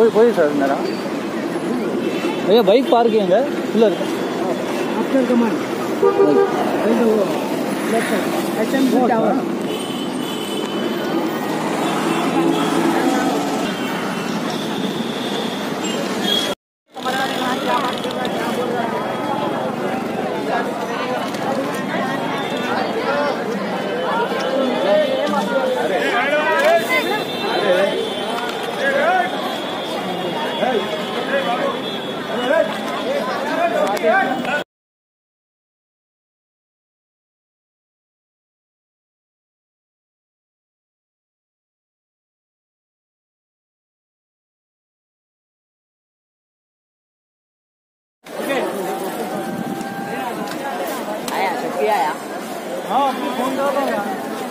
போய் சார் நேரம் भैया बाइक पार्किंग है खुला after command left side HMC tower आया हाँ अपनी फोन कर दो यार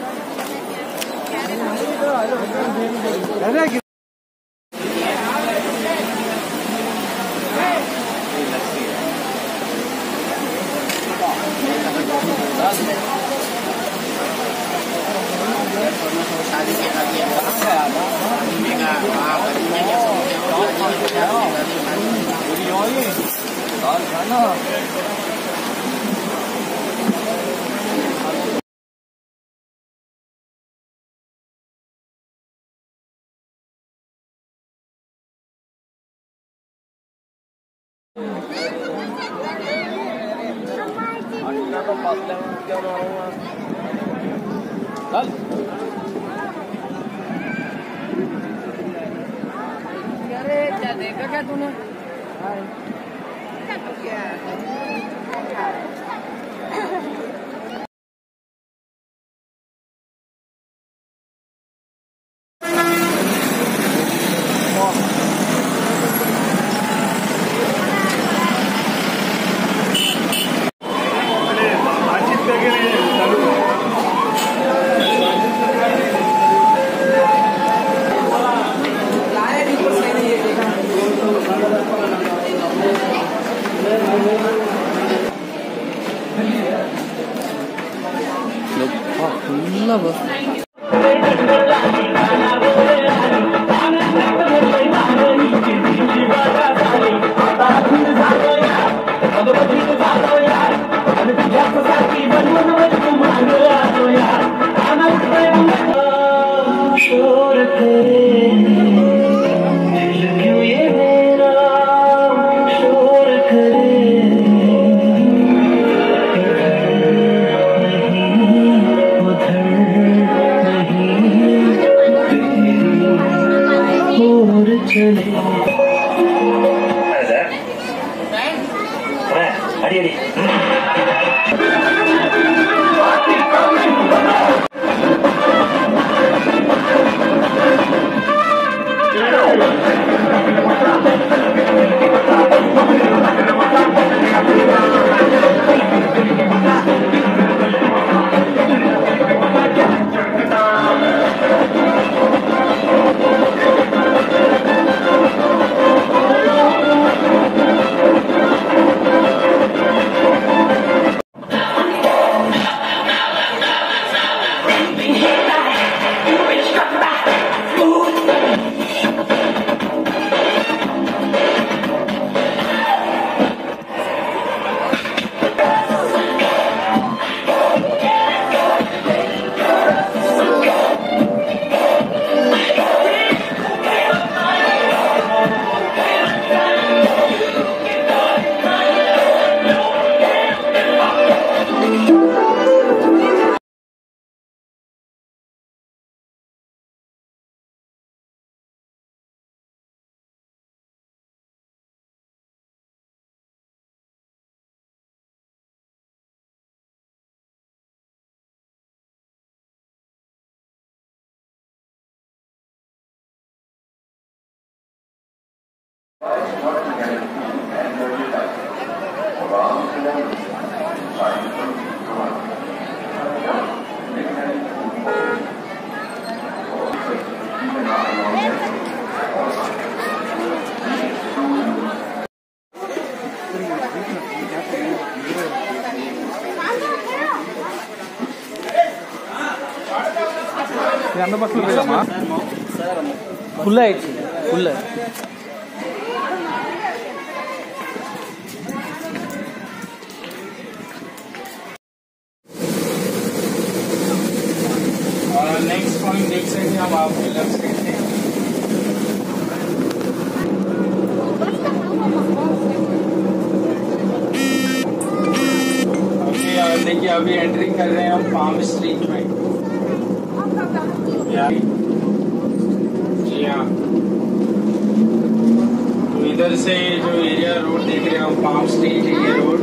अरे क्या देखा क्या तूने अंदर बस फुल है फुल है हम आप फिल्म देखते हैं। देखिए अभी एंट्री कर रहे हैं हम पाम स्ट्रीट में। जी हाँ, तो इधर से जो एरिया रोड देख रहे हैं हम पाम स्ट्रीट है ये रोड।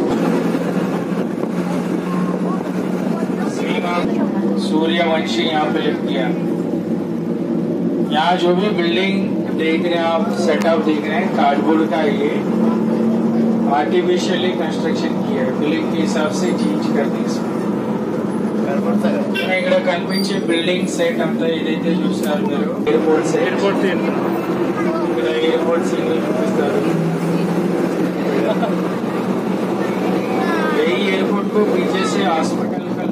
सूर्यवंशी यहाँ पे लिख किया। यहाँ जो भी बिल्डिंग देख रहे हैं आप, सेटअप देख रहे हैं, कार्डबोर्ड का ये आर्टिफिशियली कंस्ट्रक्शन किया है, बिल्डिंग के हिसाब से चेंज करते इसमें ఇక్కడ కనిపించే బిల్డింగ్ సెట్ అంతా ఏదైతే చూస్తున్నారు మీరు ఎయిర్పోర్ట్ సెట్, ఇక్కడ ఎయిర్పోర్ట్ సీన్ చూపిస్తారు। यही एयरपोर्ट को पीछे से हॉस्पिटल का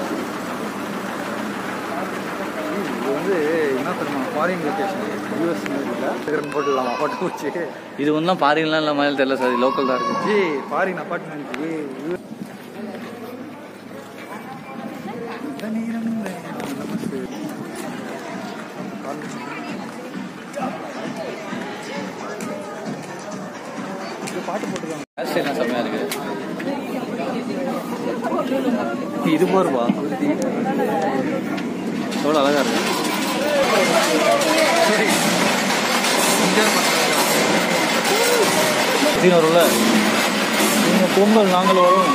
ஃபாரின் லொகேஷன் யூஎஸ் போட்டுடலாம் ஹோட்டல் வச்சு இது ஒன்றும் ஃபாரின்லாம் இல்லை மாதிரி தெரியல சார், லோக்கல் தான் இருக்கு ஃபாரின் அப்பார்ட்மெண்ட் பாட்டு போட்டுருக்காங்க, செம்மையா இருக்கு இது போருப்பா எவ்வளோ அழகா இருக்கு வரும்ல நீங்க பொங்கல் நாங்கள் வரும்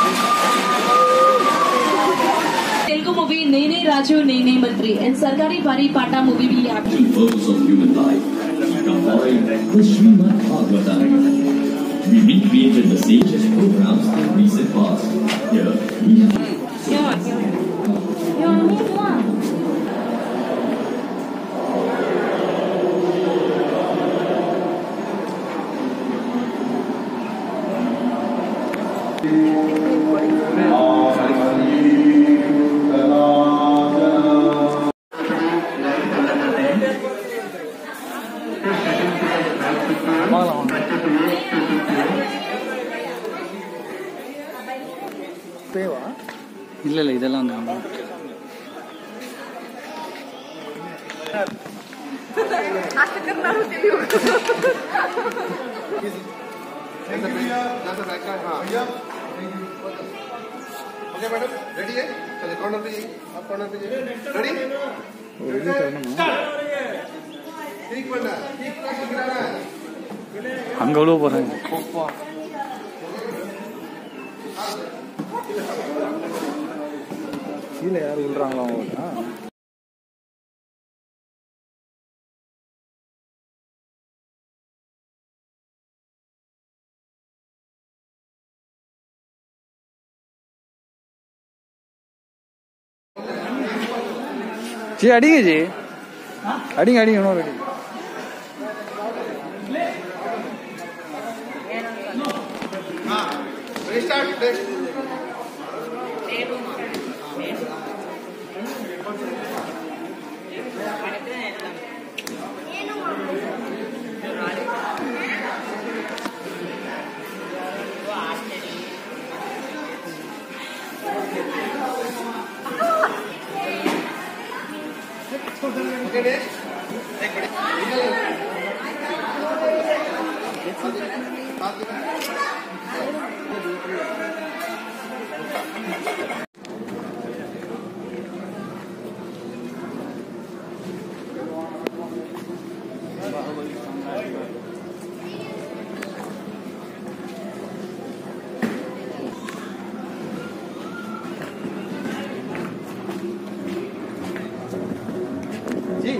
तेलुगु मूवी नेने राजू नेने मंत्री and सरकारी बारी पाटा movie भी आप purpose of human life. Combined with Srimad Bhagavatam. We recreated the sages' programs in recent past. Here we have இல்லை இல்லை இதெல்லாம் அங்கே எவ்வளோ போகிறாங்க கீழே யாரும் விழுறாங்களா அவங்க जी अड़ेंगे जी अड़ेंगे अड़ेंगे उन्होंने अड़ेंगे जी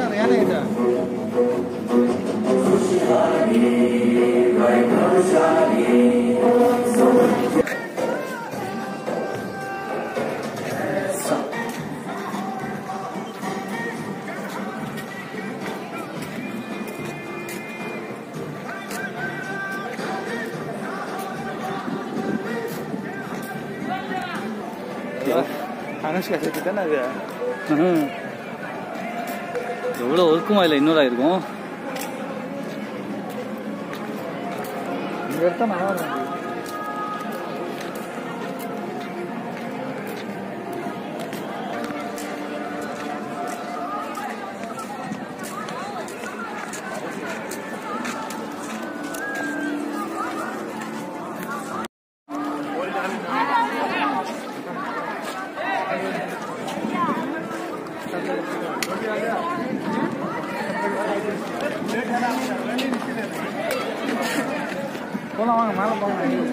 அனுஷ்கா சேர்த்து தானே அது எவ்வளோ ஒர்க்குமா இல்லை இன்னொரு ஆயிருக்கும் இங்கே எடுத்தா நல்லா இருக்கும் போலாம் வாங்க மேலே போங்க.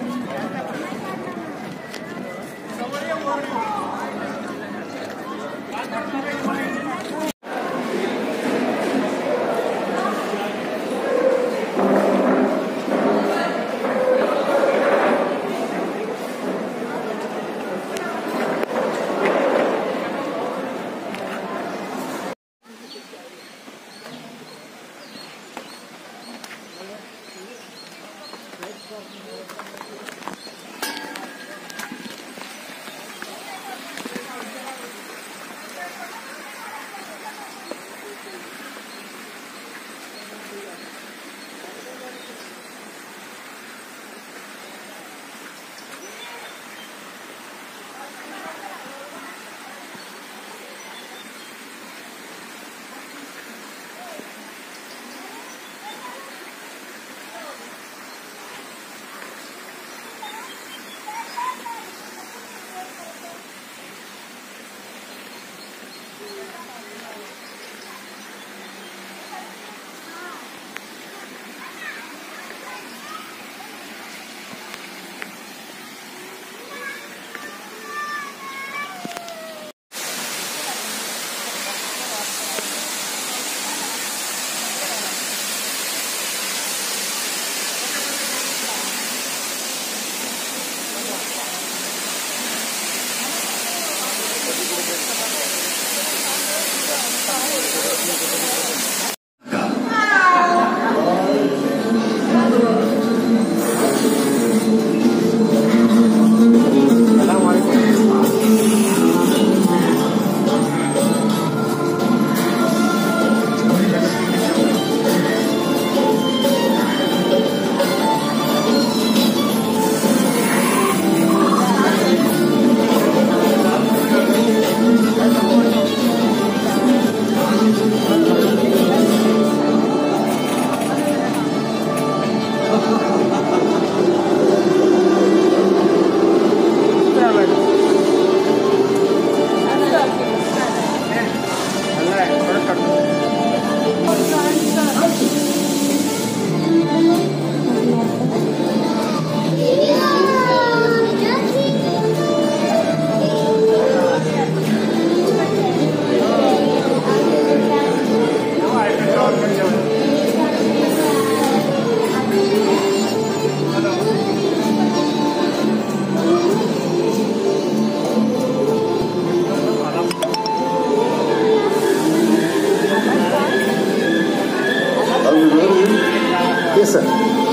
Yes, sir.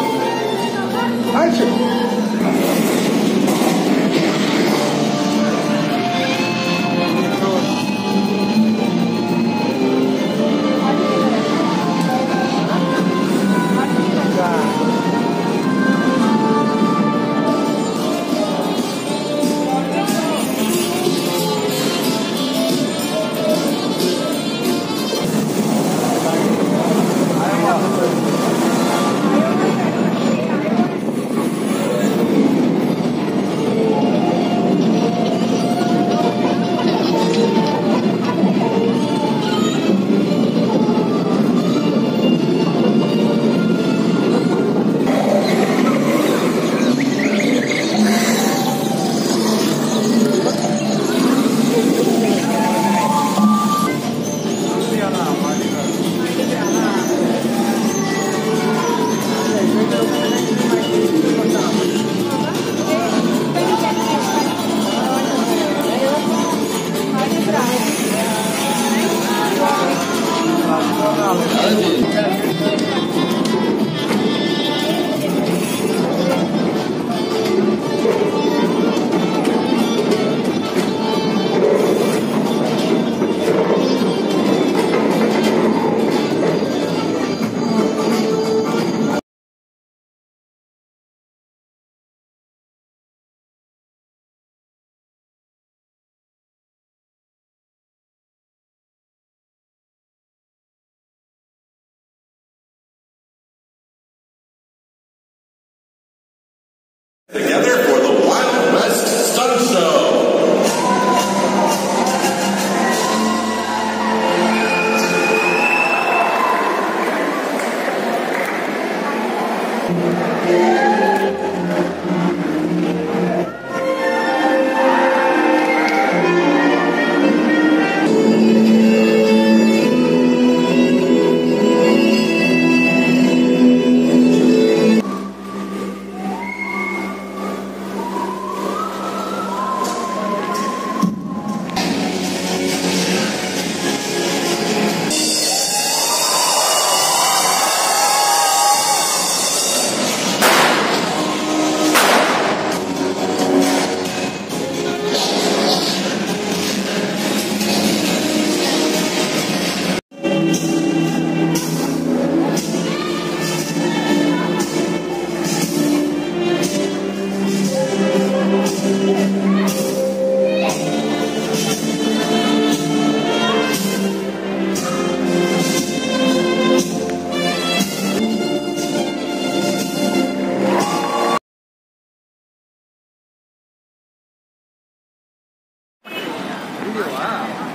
Action. Together for the Wild West Stunt Show. வீடியோவா